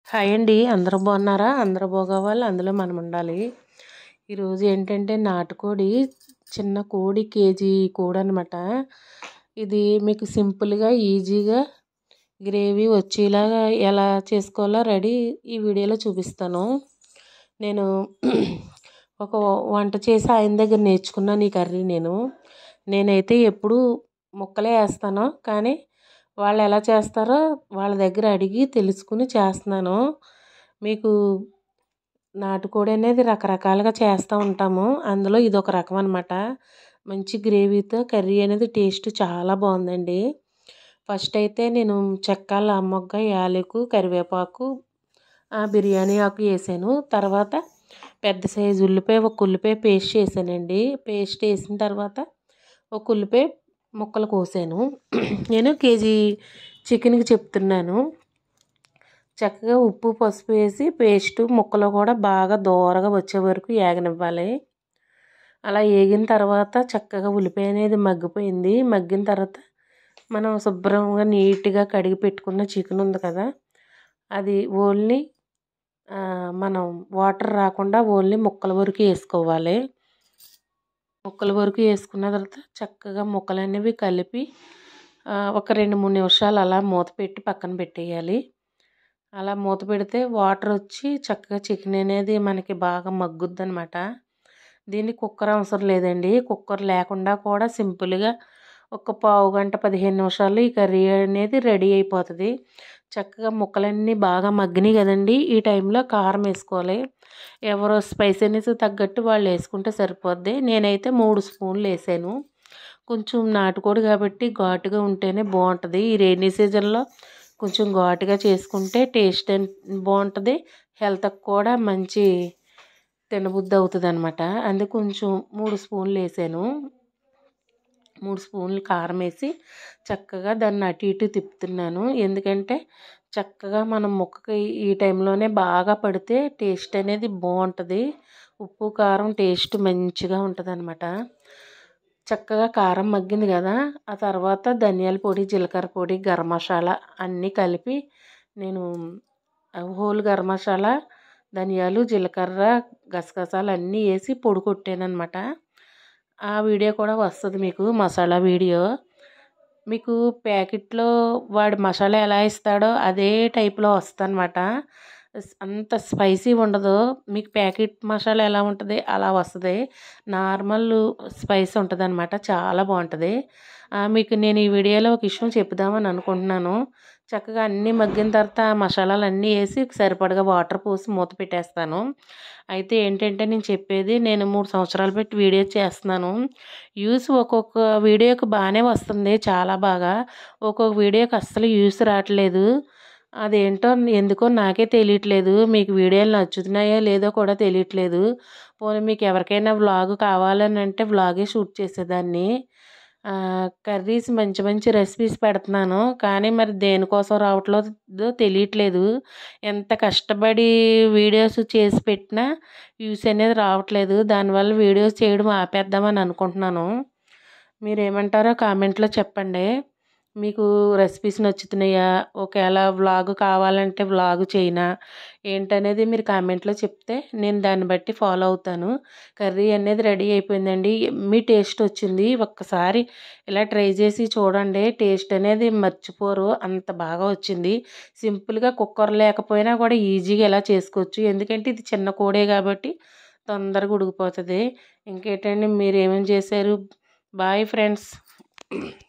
Hi అండి. అందరూ బాగున్నారా? అందరూ బాగోవాలి, అందులో మనం ఉండాలి. ఈరోజు ఏంటంటే నాటుకోడి, చిన్న కోడి, కేజీ కోడి అనమాట. ఇది మీకు సింపుల్గా ఈజీగా గ్రేవీ వచ్చేలాగా ఎలా చేసుకోవాలో ఈ వీడియోలో చూపిస్తాను. నేను ఒక వంట చేసి ఆయన దగ్గర నేర్చుకున్నాను ఈ కర్రీ. నేనైతే ఎప్పుడు ముక్కలే వేస్తాను, కానీ వాళ్ళు ఎలా చేస్తారో వాళ్ళ దగ్గర అడిగి తెలుసుకుని చేస్తున్నాను. మీకు నాటుకోడి అనేది రకరకాలుగా చేస్తూ ఉంటాము, అందులో ఇది ఒక రకం అనమాట. మంచి గ్రేవీతో కర్రీ అనేది టేస్ట్ చాలా బాగుందండి. ఫస్ట్ అయితే నేను చెక్క, లవంగ, యాలకు, కరివేపాకు, బిర్యానీ ఆకు వేసాను. తర్వాత పెద్ద సైజు ఒక ఉల్లిపాయ పేస్ట్ చేశానండి. పేస్ట్ వేసిన తర్వాత ఒక ఉల్లిపాయ ముక్కలు కోసాను. నేను కేజీ చికెన్కి చెప్తున్నాను. చక్కగా ఉప్పు, పసుపు వేసి పేస్ట్ ముక్కలు కూడా బాగా దోరగా వచ్చే వరకు ఏగనివ్వాలి. అలా వేగిన తర్వాత చక్కగా ఉల్లిపాయ అనేది మగ్గిపోయింది. మగ్గిన తర్వాత మనం శుభ్రంగా నీట్గా కడిగి పెట్టుకున్న చికెన్ ఉంది కదా, అది ఓన్లీ మనం వాటర్ రాకుండా ఓన్లీ ముక్కల వరకు వేసుకోవాలి. ముక్కల వరకు వేసుకున్న తర్వాత చక్కగా ముక్కలు అనేవి కలిపి ఒక 2-3 నిమిషాలు అలా మూత పెట్టి పక్కన పెట్టేయాలి. అలా మూత పెడితే వాటర్ వచ్చి చక్కగా చికెన్ అనేది మనకి బాగా మగ్గుద్ది అనమాట. దీన్ని కుక్కర్ అవసరం లేదండి. కుక్కర్ లేకుండా కూడా సింపుల్గా ఒక పావు గంట 15 నిమిషాలు ఈ కర్రీ అనేది రెడీ అయిపోతుంది. చక్కగా ముక్కలన్నీ బాగా మగ్గినాయి కదండి. ఈ టైంలో కారం వేసుకోవాలి. ఎవరో స్పైసీనెస్ తగ్గట్టు వాళ్ళు వేసుకుంటే సరిపోద్ది. నేనైతే 3 స్పూన్లు వేసాను. కొంచెం నాటుకోడి కాబట్టి ఘాటుగా ఉంటేనే బాగుంటుంది. ఈ రైనీ సీజన్లో కొంచెం ఘాటుగా చేసుకుంటే టేస్ట్ బాగుంటుంది, హెల్త్కి కూడా మంచి తినబుద్ధి అవుతుంది అనమాట. అందుకే కొంచెం 3 స్పూన్లు వేసాను. 3 స్పూన్లు కారం వేసి చక్కగా దాన్ని అటు ఇటు తిప్పుతున్నాను. ఎందుకంటే చక్కగా మనం ముక్కకి ఈ టైంలోనే బాగా పడితే టేస్ట్ అనేది బాగుంటుంది. ఉప్పు, కారం టేస్ట్ మంచిగా ఉంటుంది అనమాట. చక్కగా కారం మగ్గింది కదా, ఆ తర్వాత ధనియాల పొడి, జీలకర్ర పొడి, గరం మసాలా అన్నీ కలిపి నేను హోల్ గరం మసాలా, ధనియాలు, జీలకర్ర, గసగసాలు అన్నీ వేసి పొడి కొట్టాను అనమాట. ఆ వీడియో కూడా వస్తుంది మీకు, మసాలా వీడియో. మీకు ప్యాకెట్లో వాడు మసాలా ఎలా ఇస్తాడో అదే టైప్లో వస్తుంది అనమాట. అంత స్పైసీ ఉండదు. మీకు ప్యాకెట్ మసాలా ఎలా ఉంటుంది అలా వస్తుంది. నార్మల్ స్పైస్ ఉంటుంది అనమాట. చాలా బాగుంటుంది. మీకు నేను ఈ వీడియోలో ఒక విషయం చెప్దామని అనుకుంటున్నాను. చక్కగా అన్నీ మగ్గిన తర్వాత మసాలాలు అన్నీ వేసి సరిపడగా వాటర్ పోసి మూత పెట్టేస్తాను. అయితే ఏంటంటే నేను చెప్పేది, నేను 3 సంవత్సరాలు పెట్టి వీడియో చేస్తున్నాను. వ్యూస్ ఒక్కొక్క వీడియోకి బాగానే వస్తుంది, చాలా బాగా. ఒక్కొక్క వీడియోకి అస్సలు వ్యూస్ రావట్లేదు. అదేంటో ఎందుకో నాకే తెలియట్లేదు. మీకు వీడియోలు నచ్చుతున్నాయో లేదో కూడా తెలియట్లేదు. పోనీ మీకు ఎవరికైనా వ్లాగ్ కావాలని అంటే వ్లాగే షూట్ చేసేదాన్ని. కర్రీస్ మంచి మంచి రెసిపీస్ పెడుతున్నాను, కానీ మరి దేనికోసం రావట్లేదో తెలియట్లేదు. ఎంత కష్టపడి వీడియోస్ చేసి పెట్టినా వ్యూస్ అనేది రావట్లేదు. దానివల్ల వీడియోస్ చేయడం ఆపేద్దామని అనుకుంటున్నాను. మీరేమంటారో కామెంట్లో చెప్పండి. మీకు రెసిపీస్ నచ్చుతున్నాయా? ఒకవేళ వ్లాగ్ కావాలంటే వ్లాగ్ చేయనా ఏంటనేది మీరు కామెంట్లో చెప్తే నేను దాన్ని బట్టి ఫాలో అవుతాను. కర్రీ అనేది రెడీ అయిపోయిందండి. ఎమ్మీ టేస్ట్ వచ్చింది. ఒక్కసారి ఇలా ట్రై చేసి చూడండి, టేస్ట్ అనేది మర్చిపోరు, అంత బాగా వచ్చింది. సింపుల్గా కుక్కర్ లేకపోయినా కూడా ఈజీగా ఎలా చేసుకోవచ్చు. ఎందుకంటే ఇది చిన్న కోడే కాబట్టి తొందరగా ఉడికిపోతుంది. ఇంకేంటండి, మీరు ఏమేమి చేశారు? Bye friends.